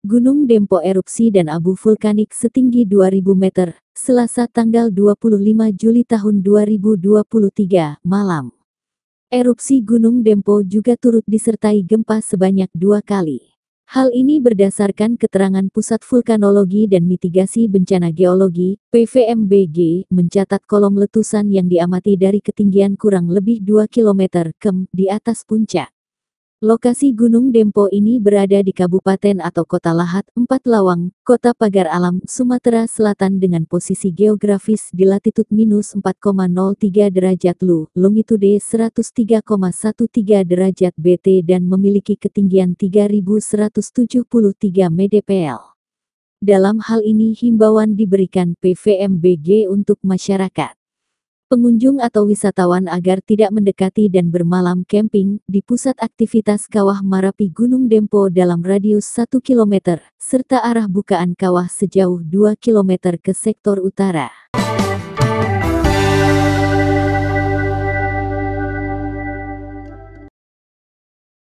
Gunung Dempo erupsi dan abu vulkanik setinggi 2000 meter, Selasa tanggal 25 Juli tahun 2023, malam. Erupsi Gunung Dempo juga turut disertai gempa sebanyak 2 kali. Hal ini berdasarkan keterangan Pusat Vulkanologi dan Mitigasi Bencana Geologi, PVMBG, mencatat kolom letusan yang diamati dari ketinggian kurang lebih 2 km di atas puncak. Lokasi Gunung Dempo ini berada di Kabupaten atau Kota Lahat, 4 Lawang, Kota Pagar Alam, Sumatera Selatan dengan posisi geografis di latitud -4,03 derajat Lu, longitude 103,13 derajat BT dan memiliki ketinggian 3173 mdpl. Dalam hal ini himbauan diberikan PVMBG untuk masyarakat pengunjung atau wisatawan agar tidak mendekati dan bermalam camping di pusat aktivitas Kawah Marapi Gunung Dempo dalam radius 1 km, serta arah bukaan kawah sejauh 2 km ke sektor utara.